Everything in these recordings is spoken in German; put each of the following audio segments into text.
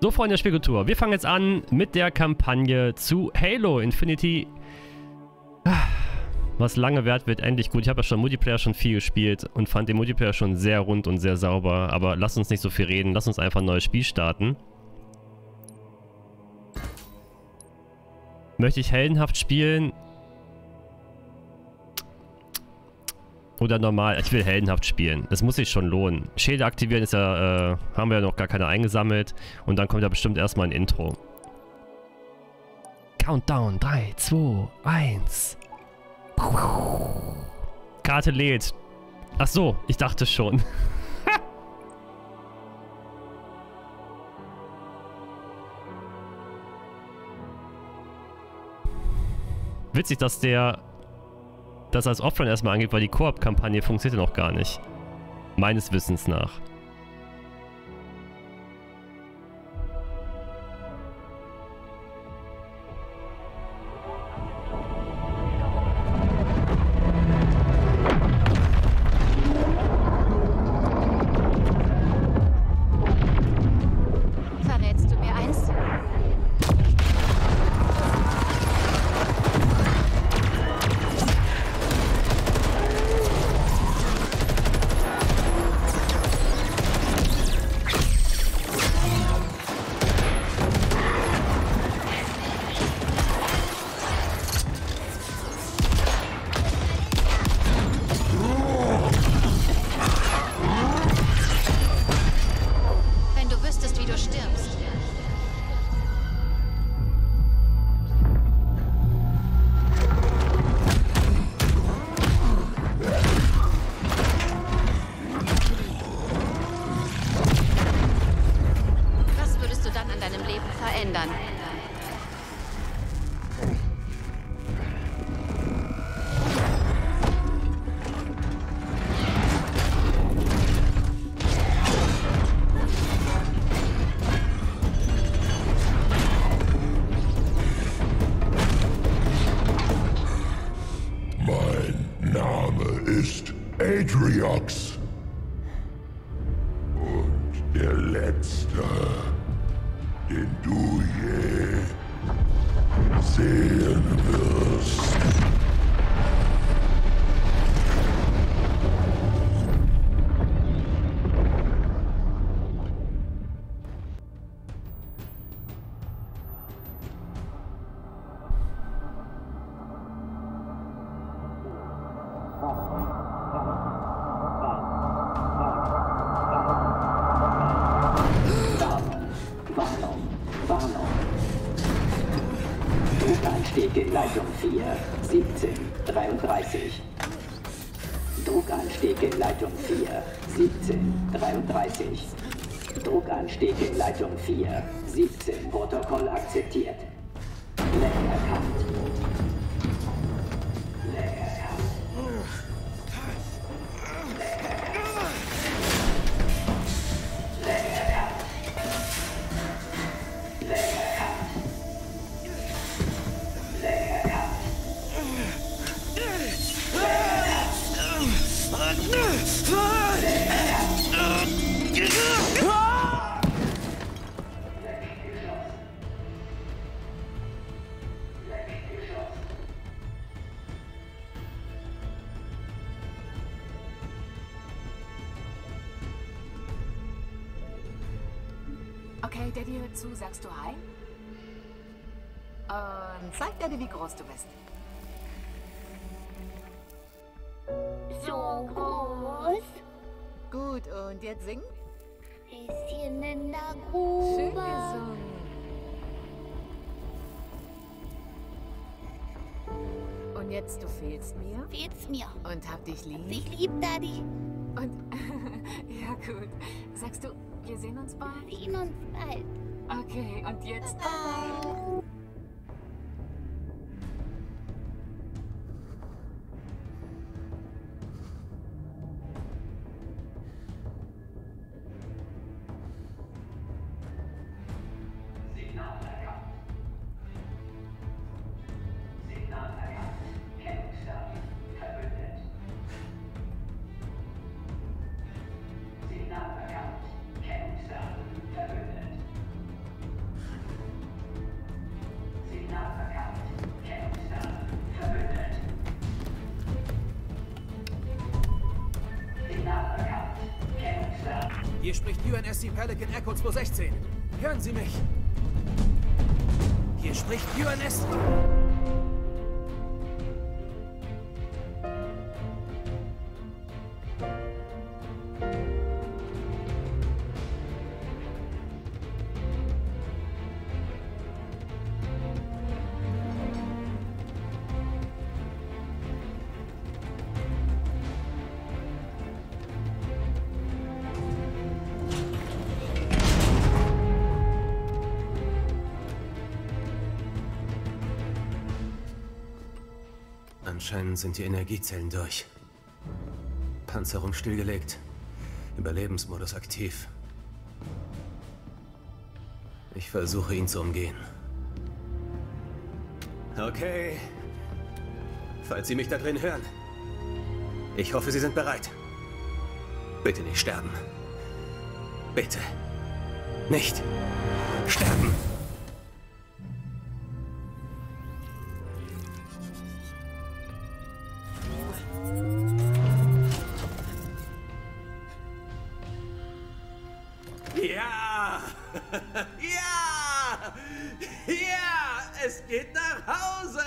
So, Freunde der Spielkultur, wir fangen jetzt an mit der Kampagne zu Halo Infinity. Was lange währt, wird endlich gut. Ich habe ja schon Multiplayer schon viel gespielt und fand den Multiplayer schon sehr rund und sehr sauber. Aber lasst uns nicht so viel reden, lasst uns einfach ein neues Spiel starten. Möchte ich heldenhaft spielen? Oder normal? Ich will heldenhaft spielen. Das muss sich schon lohnen. Schädel aktivieren ist ja, haben wir ja noch gar keine eingesammelt. Und dann kommt ja bestimmt erstmal ein Intro. Countdown, 3, 2, 1. Karte lädt. Ach so, ich dachte schon. Witzig, dass das als Offline erstmal angeht, weil die Koop-Kampagne funktioniert ja noch gar nicht. Meines Wissens nach. Verrätst du mir eins? Wenn du wüsstest, wie du stirbst. Was würdest du dann an deinem Leben verändern? Mein Name ist Atriox. Und der Letzte, den du je sehen wirst. Warnung. Druckanstieg in Leitung 4, 17, 33. Druckanstieg in Leitung 4, 17, 33. Druckanstieg in Leitung 4, 17, Protokoll akzeptiert. Leck erkannt. Leck erkannt. Okay, Daddy hört zu. Sagst du Hi? Und zeig Daddy, wie groß du bist. So groß, Gut, und jetzt sing. bisschen in der Schön Grube. gesungen. Und jetzt, du fehlst mir Fehlt's mir. und hab dich lieb. Ich lieb Daddy. Und, ja gut. Sagst du, wir sehen uns bald? Sehen uns bald. Okay, und jetzt Bye. Hier spricht UNSC Pelican Echo 216. Hören Sie mich. Hier spricht UNSC... Anscheinend sind die Energiezellen durch. Panzerung stillgelegt. Überlebensmodus aktiv. Ich versuche ihn zu umgehen. Okay. Falls Sie mich da drin hören. Ich hoffe, Sie sind bereit. Bitte nicht sterben. Bitte. Nicht sterben. Ja! Ja! Ja! Es geht nach Hause!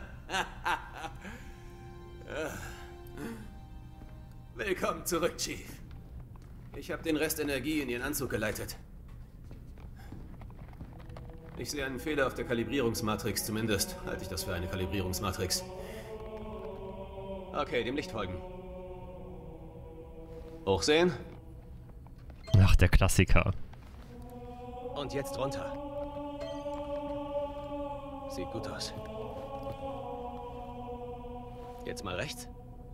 Willkommen zurück, Chief. Ich habe den Rest Energie in Ihren Anzug geleitet. Ich sehe einen Fehler auf der Kalibrierungsmatrix, zumindest halte ich das für eine Kalibrierungsmatrix. Okay, dem Licht folgen. Hochsehen. Ach, der Klassiker. Und jetzt runter. Sieht gut aus. Jetzt mal rechts.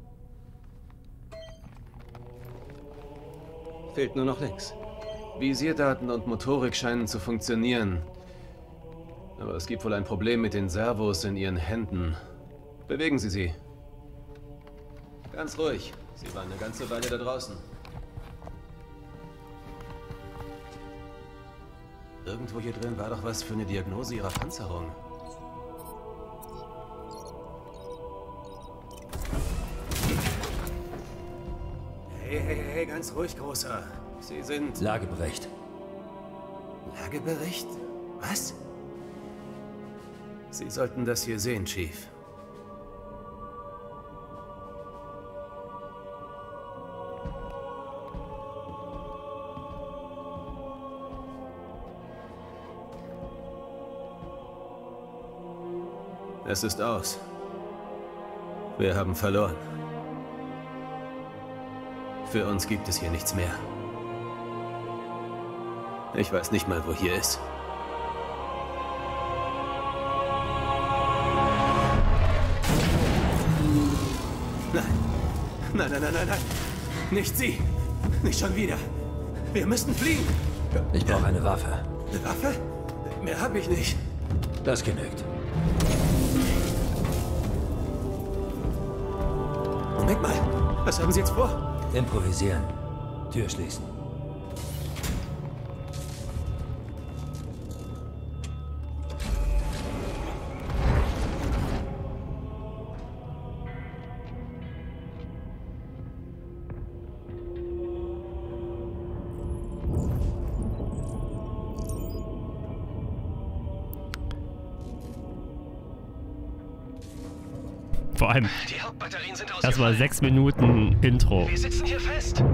Fehlt nur noch links. Visierdaten und Motorik scheinen zu funktionieren. Aber es gibt wohl ein Problem mit den Servos in Ihren Händen. Bewegen Sie sie. Ganz ruhig. Sie waren eine ganze Weile da draußen. Irgendwo hier drin war doch was für eine Diagnose Ihrer Panzerung. Hey, ganz ruhig, Großer. Sie sind... Lagebericht. Lagebericht? Was? Sie sollten das hier sehen, Chief. Es ist aus. Wir haben verloren. Für uns gibt es hier nichts mehr. Ich weiß nicht mal, wo hier ist. Nein. Nicht Sie. Nicht schon wieder. Wir müssen fliehen. Ich brauche eine Waffe. Eine Waffe? Mehr habe ich nicht. Das genügt. Moment mal. Was haben Sie jetzt vor? Improvisieren. Tür schließen. Vor allem Die Hauptbatterien sind ausgefallen. erstmal 6 Minuten Intro. Wir sitzen hier fest.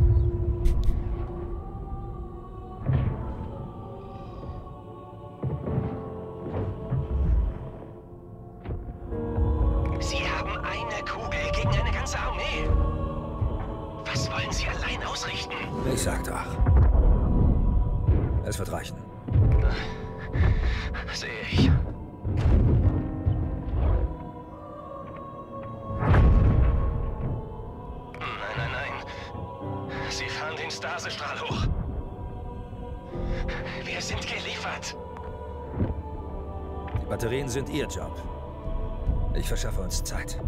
Sie haben eine Kugel gegen eine ganze Armee. Was wollen Sie allein ausrichten? Ich sag doch. Es wird reichen. Sehe ich. Sie fahren den Stasestrahl hoch. Wir sind geliefert. Die Batterien sind Ihr Job. Ich verschaffe uns Zeit.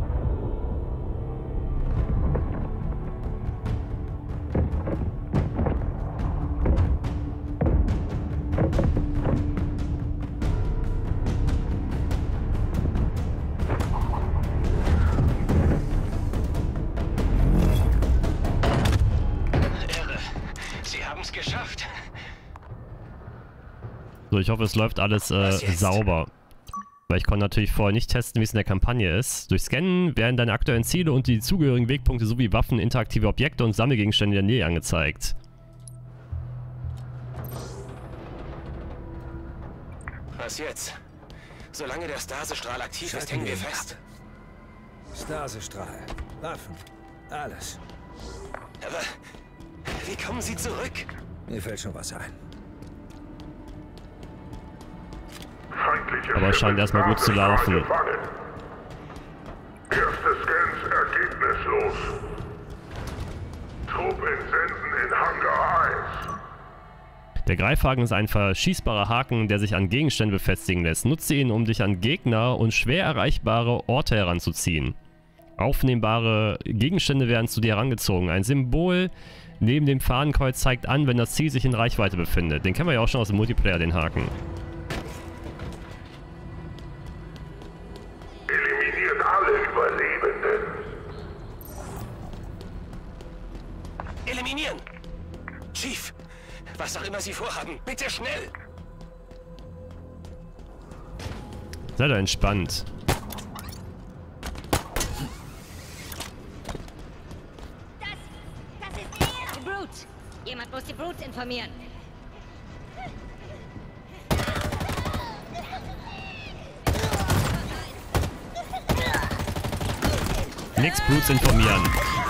geschafft. So, ich hoffe, es läuft alles sauber. Weil ich konnte natürlich vorher nicht testen, wie es in der Kampagne ist. Durch Scannen werden deine aktuellen Ziele und die zugehörigen Wegpunkte sowie Waffen, interaktive Objekte und Sammelgegenstände in der Nähe angezeigt. Was jetzt? Solange der Stasestrahl aktiv ist, hängen wir fest. Stasestrahl, Waffen, alles. Aber wie kommen Sie zurück? Mir fällt schon was ein. Aber es scheint erstmal gut zu laufen. Erste Scans ergebnislos. Trupp entsenden in Hangar 1. Der Greifhaken ist ein verschießbarer Haken, der sich an Gegenstände befestigen lässt. Nutze ihn, um dich an Gegner und schwer erreichbare Orte heranzuziehen. Aufnehmbare Gegenstände werden zu dir herangezogen. Ein Symbol neben dem Fahnenkreuz zeigt an, wenn das Ziel sich in Reichweite befindet. Den kennen wir ja auch schon aus dem Multiplayer, den Haken. Eliminiert alle Überlebenden. Eliminieren! Chief, was auch immer Sie vorhaben, bitte schnell! Seid doch entspannt. Das ist er! Die Brute! Jemand muss die Brute informieren. Nix Brutes informieren.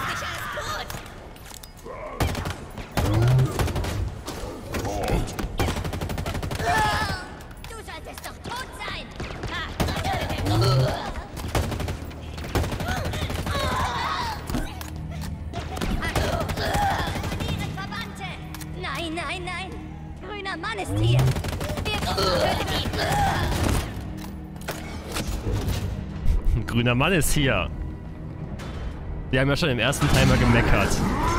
Du solltest doch tot sein! Verbannte! Nein, nein, nein! Grüner Mann ist hier! Wir töten ihn! Grüner Mann ist hier. Wir haben ja schon im ersten Teil mal gemeckert.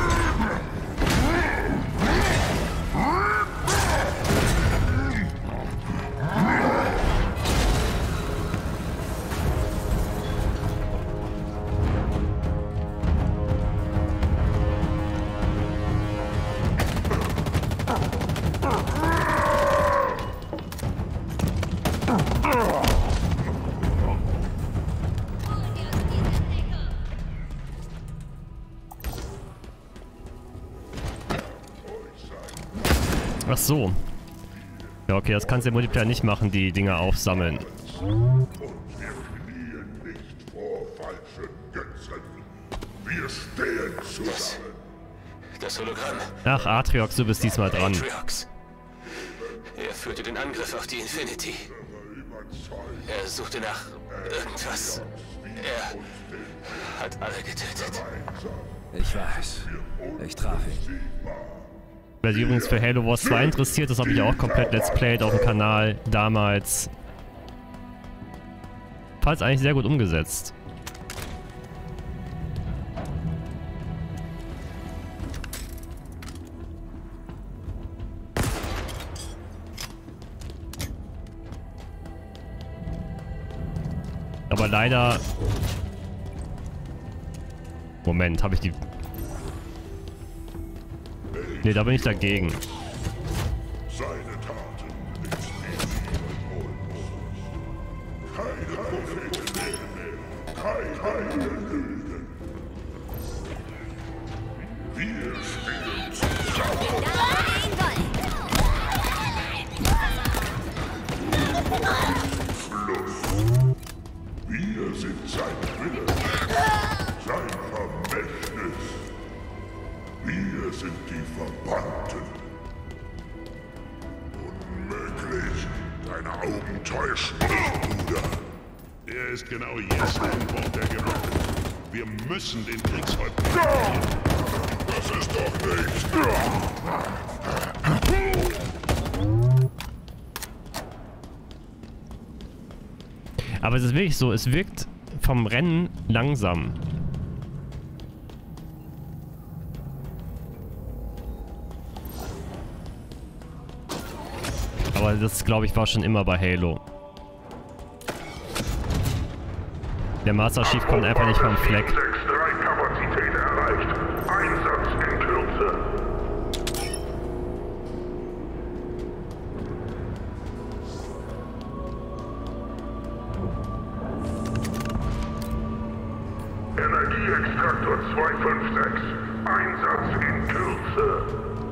Ach so. Ja, okay, das kannst du im Multiplayer nicht machen, die Dinger aufsammeln. Und wir fliehen nicht vor falschen Götzen. Wir stehen zusammen. Das Hologramm. Ach, Atriox, du bist diesmal dran. Atriox. Er führte den Angriff auf die Infinity. Er suchte nach irgendwas. Er hat alle getötet. Ich weiß. Ich traf ihn. Wer sich übrigens für Halo Wars 2 interessiert, das habe ich auch komplett Let's Played auf dem Kanal damals. Fand eigentlich sehr gut umgesetzt. Aber leider... Moment, habe ich die... Ne, da bin ich dagegen. Seine Taten keine Propheten mehr. Keine Lügen. Wir stehen zusammen. Schluss. Wir sind sein Wille. Sein Vermächtnis. Wir sind die Verbannten. Unmöglich. Deine Augen täuschen nicht, Bruder. Er ist genau jetzt an Bord der Geraden. Wir müssen den Kriegshäuptling. Das ist doch nicht. Aber es ist wirklich so, es wirkt vom Rennen langsam. Aber das, glaube ich, war schon immer bei Halo. Der Master Chief kommt einfach nicht vom Fleck. 6-3 Kapazität erreicht. Einsatz in Kürze. Traktor 256. Einsatz in Kürze.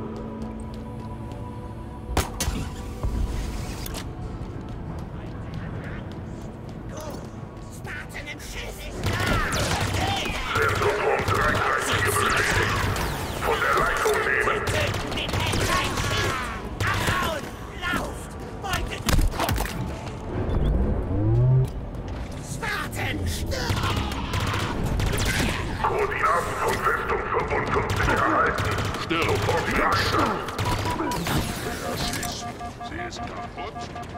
Sensorturm 33 beschädigt. Von der Leitung nehmen. Koordinaten von Festung 55 erhalten. Sofort die Aktion. Sie ist kaputt.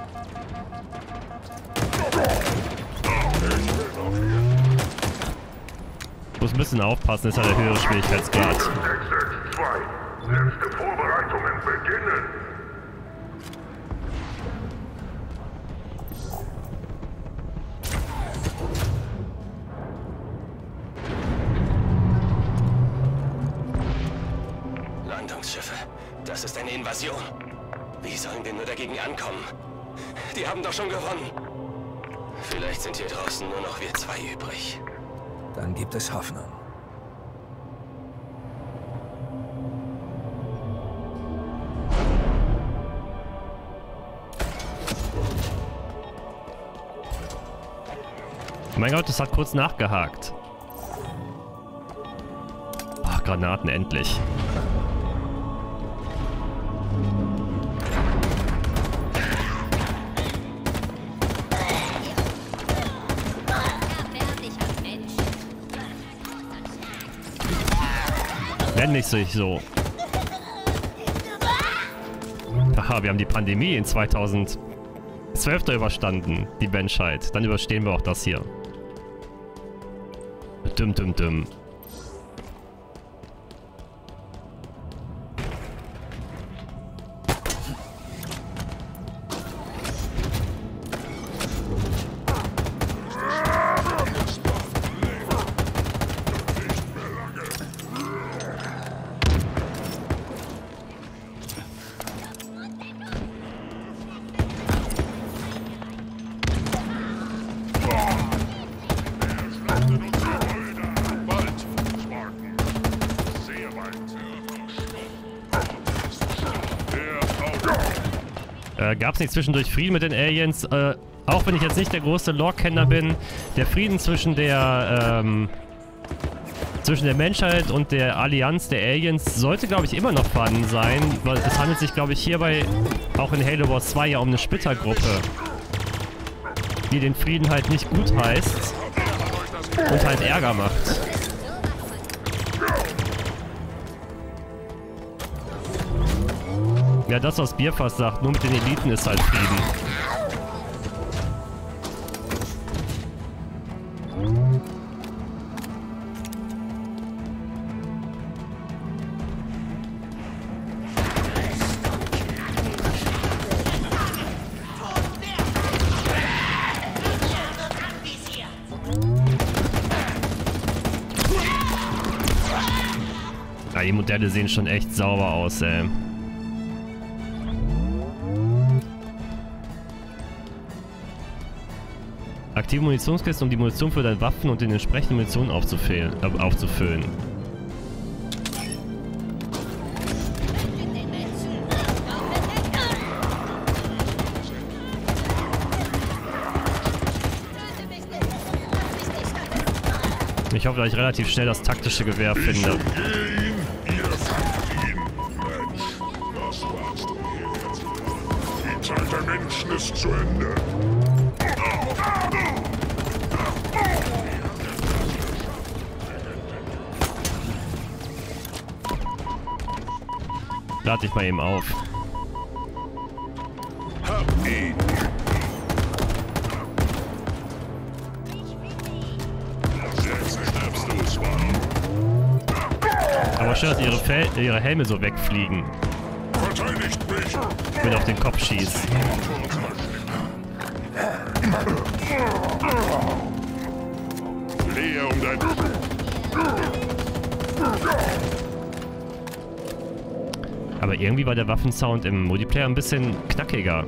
Ich muss ein bisschen aufpassen, ist ja der höhere Schwierigkeitsgrad. 662. Letzte Vorbereitungen beginnen. Landungsschiffe, das ist eine Invasion. Wie sollen wir nur dagegen ankommen? Die haben doch schon gewonnen. Vielleicht sind hier draußen nur noch wir zwei übrig. Dann gibt es Hoffnung. Mein Gott, das hat kurz nachgehakt. Ach, Granaten, endlich. Nenn nicht sich so. Aha, wir haben die Pandemie in 2012 überstanden, die Menschheit. Dann überstehen wir auch das hier. Düm, düm, düm. Gab es nicht zwischendurch Frieden mit den Aliens? Auch wenn ich jetzt nicht der große Lore-Kenner bin, der Frieden zwischen der Menschheit und der Allianz der Aliens sollte, glaube ich, immer noch vorhanden sein, weil es handelt sich, glaube ich, hierbei auch in Halo Wars 2 ja um eine Splittergruppe, die den Frieden halt nicht gut heißt und halt Ärger macht. Ja, das, was Bierfass sagt, nur mit den Eliten ist halt Frieden. Ja, die Modelle sehen schon echt sauber aus, ey. Aktive Munitionskiste, um die Munition für deine Waffen und den entsprechenden Munition aufzufüllen. Ich hoffe, dass ich relativ schnell das taktische Gewehr finde. Die Zeit der Menschen ist zu Ende. Lade ich mal eben auf. Hab ihn. Jetzt stirbst du, Swan. Aber schön, dass ihre Helme so wegfliegen. Verteidigt mich. Wenn auf den Kopf schießt. Flehe um dein... Aber irgendwie war der Waffensound im Multiplayer ein bisschen knackiger.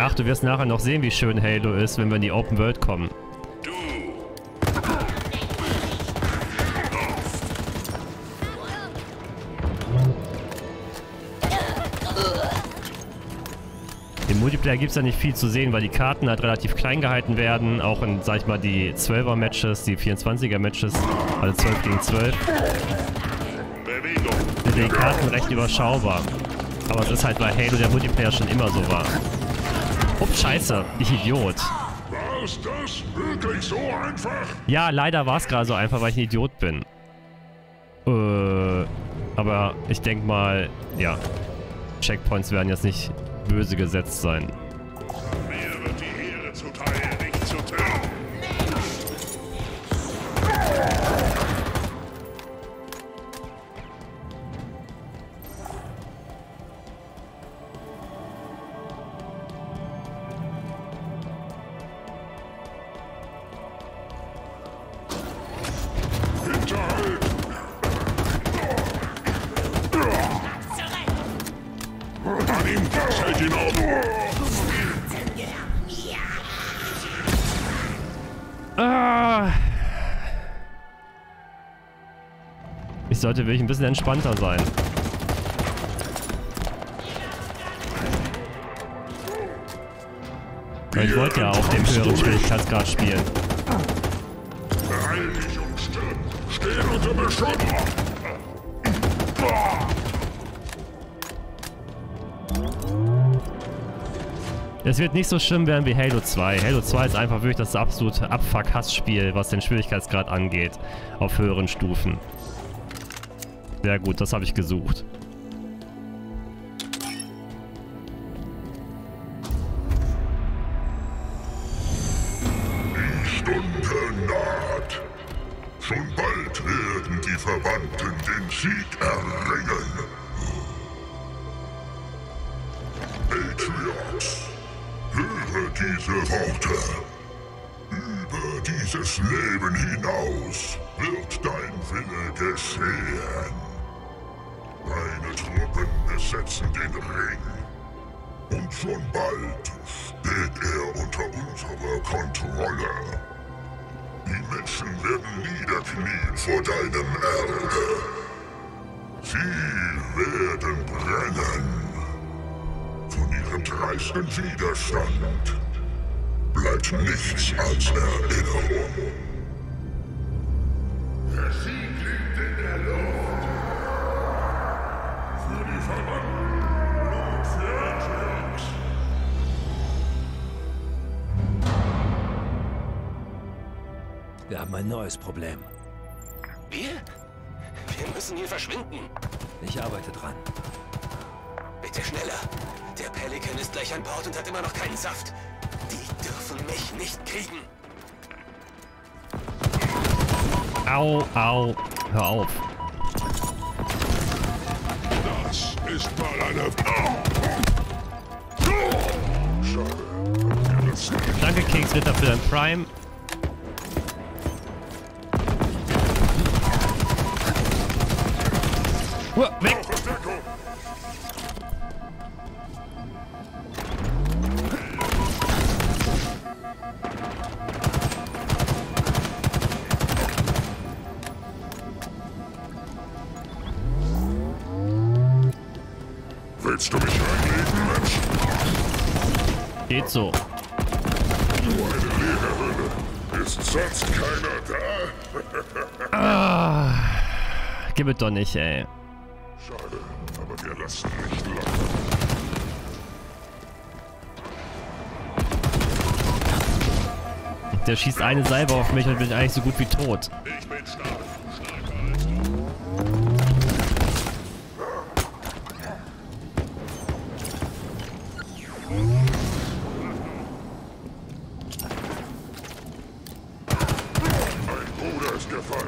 Ach, du wirst nachher noch sehen, wie schön Halo ist, wenn wir in die Open World kommen. Im Multiplayer gibt es ja nicht viel zu sehen, weil die Karten halt relativ klein gehalten werden. Auch in, sag ich mal, die 12er-Matches, die 24er-Matches, also 12 gegen 12. Sind die Karten recht überschaubar. Aber es ist halt bei Halo der Multiplayer schon immer so war. Ups, scheiße, ich Idiot. War es das wirklich so einfach? Ja, leider war es gerade so einfach, weil ich ein Idiot bin. Aber ich denke mal, ja, Checkpoints werden jetzt nicht böse gesetzt sein. Mir wird die Ehre zuteil, nicht zu töten. Ich sollte wirklich ein bisschen entspannter sein. Weil ich wollte ja auf dem höheren Schwierigkeitsgrad spielen. Beeil dich und stirb. Steh unter Beschuss. Es wird nicht so schlimm werden wie Halo 2. Halo 2 ist einfach wirklich das absolute Abfuck-Hassspiel, was den Schwierigkeitsgrad angeht, auf höheren Stufen. Sehr gut, das habe ich gesucht. Die Stunde naht. Schon bald werden die Verbannten den Sieg erringen. Patriots, höre diese Worte. Über dieses Leben hinaus wird dein Wille geschehen. Deine Truppen besetzen den Ring. Und schon bald steht er unter unserer Kontrolle. Die Menschen werden niederknien vor deinem Erbe. Sie werden brennen. Von ihrem dreisten Widerstand bleibt nichts als Erinnerung. Der Sieg liegt in der Luft. Für die Verbannten, Blut für Ajax. Wir haben ein neues Problem. Wir? Wir müssen hier verschwinden. Ich arbeite dran. Bitte schneller. Der Pelican ist gleich an Bord und hat immer noch keinen Saft. Die dürfen mich nicht kriegen. Au, au, hör auf. Das ist mal eine... Schade. Danke, Kingsritter, für dein Prime. Weg! Willst du mich reinlegen, Mensch? Geht so. Du eine leere Hülle. Ist sonst keiner da? Ah, gib es doch nicht, ey. Schade, aber wir lassen nicht locker. Der schießt eine Salve auf mich und bin eigentlich so gut wie tot. Ich bin stark. Stärker als du. Mein Bruder ist gefallen.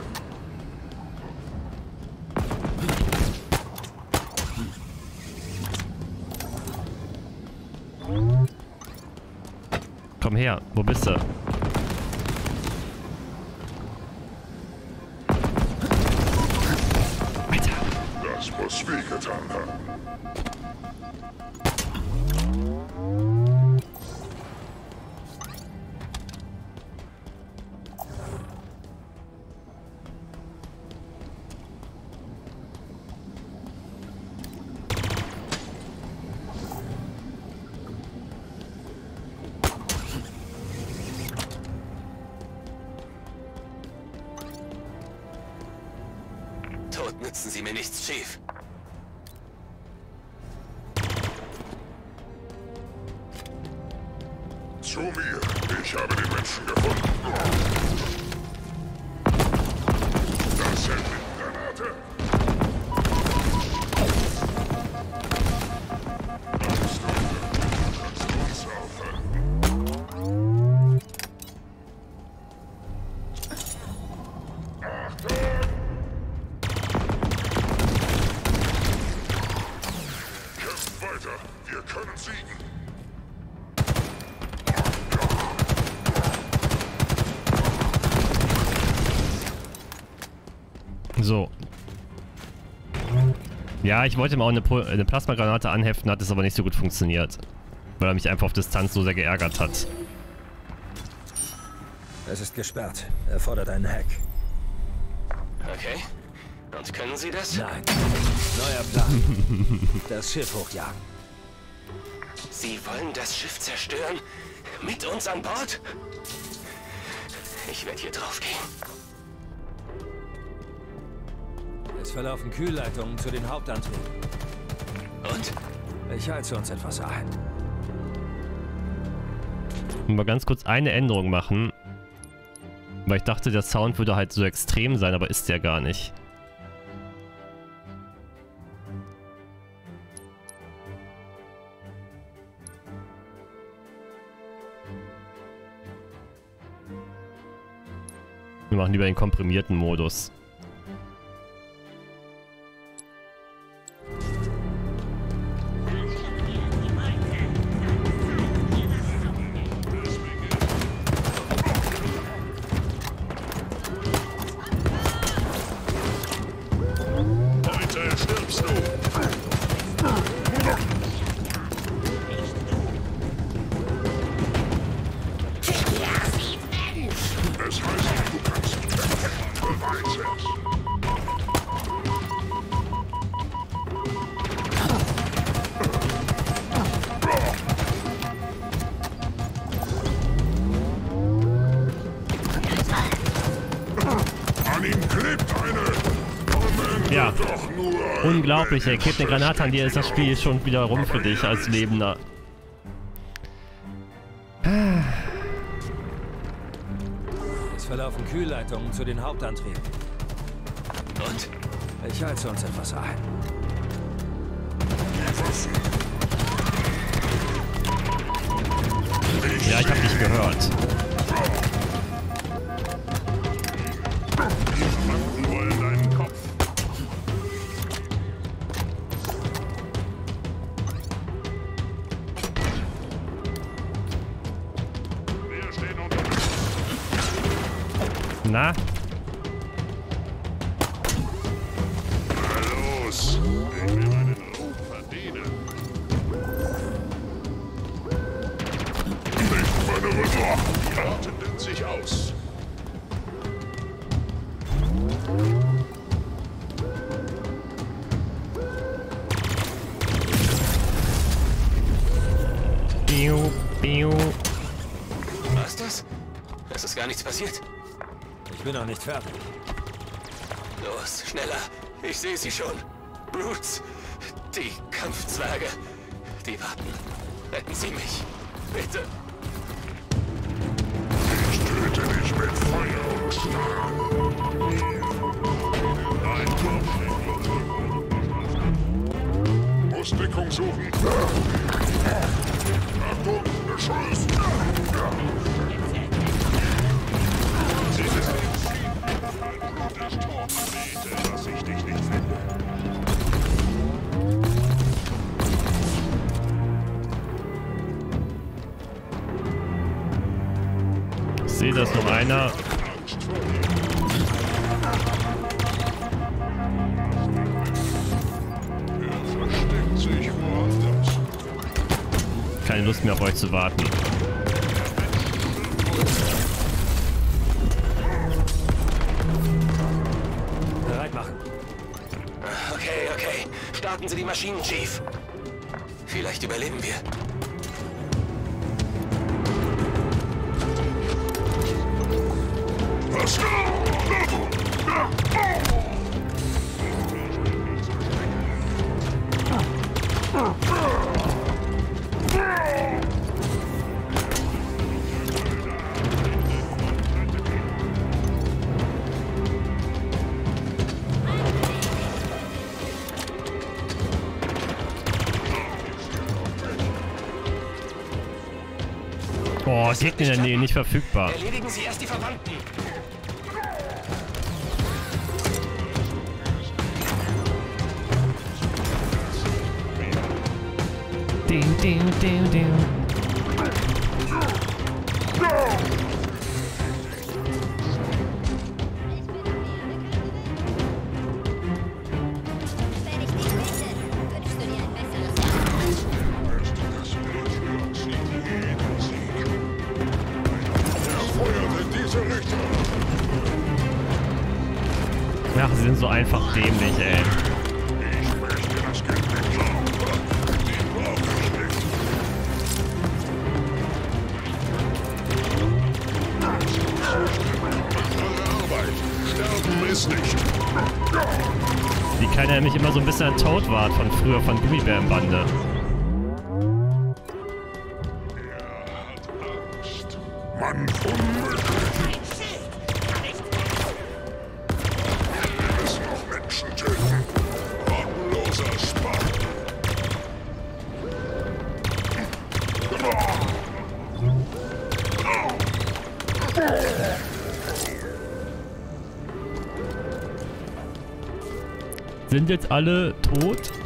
Komm her, wo bist du? Das muss wehgetan haben. Tot nützen sie mir nichts, Chief. Zu mir. Ich habe den Menschen gefunden. Das sind Granate. Kämpft weiter. Wir können siegen. So. Ja, ich wollte mal auch eine Plasmagranate anheften, hat es aber nicht so gut funktioniert. Weil er mich einfach auf Distanz so sehr geärgert hat. Es ist gesperrt. Er fordert einen Hack. Okay. Und können Sie das? Nein. Neuer Plan. Das Schiff hochjagen. Sie wollen das Schiff zerstören? Mit uns an Bord? Ich werde hier drauf gehen. Es verlaufen Kühlleitungen zu den Hauptantrieben. Und? Ich heize uns etwas ein. Mal ganz kurz eine Änderung machen. Weil ich dachte, der Sound würde halt so extrem sein, aber ist der gar nicht. Wir machen lieber den komprimierten Modus. Heute stirbst du. Es heißt, du kannst beweisen es. An ihm klebt eine. Ja, unglaublich, er klebt eine Granate an dir, ist das Spiel schon wieder rum für dich als Lebender. Es verlaufen Kühlleitungen zu den Hauptantrieben. Und? Ich heize uns etwas ein. Ja, ich hab dich gehört. Die wollen deinen Kopf. Wir stehen unter. Na? Na los. Ich will meinen Ruf verdienen. Nicht meine Rüssel. Die atmen sich aus. Piu, piu. Was das? Es ist gar nichts passiert. Ich bin noch nicht fertig. Los, schneller. Ich sehe sie schon. Brutes. Die Kampfzwerge. Die warten. Retten Sie mich. Bitte. Ich töte dich mit Feuer und Stahl. Nein, Ausdeckung suchen. Achtung, Beschuss. Sie ist entschieden. Mein Blut ist tot. Bete, dass ich dich nicht finde. Ich sehe, dass noch einer. Er versteckt sich woanders. Keine Lust mehr auf euch zu warten. Bereit machen. Okay, okay. Starten Sie die Maschinen, Chief. Vielleicht überleben wir. Was? Oh, Gegner in der Nähe nicht verfügbar. Erledigen Sie erst die Verwandten. Ding, ding, ding, ding. Wenn ich dich wette, wünschst du dir ein besseres Ach, sie sind so einfach dämlich, ey. Ich möchte das Geld nicht klauen. Die brauche ich nicht. Eure Arbeit. Sterben ist nicht. Die Kleine nämlich immer so ein bisschen an Toad war von früher, von Gummibär im Bande. Mann, unmöglich. Wir müssen noch Menschen töten. Bodenloser Spott. Sind jetzt alle tot?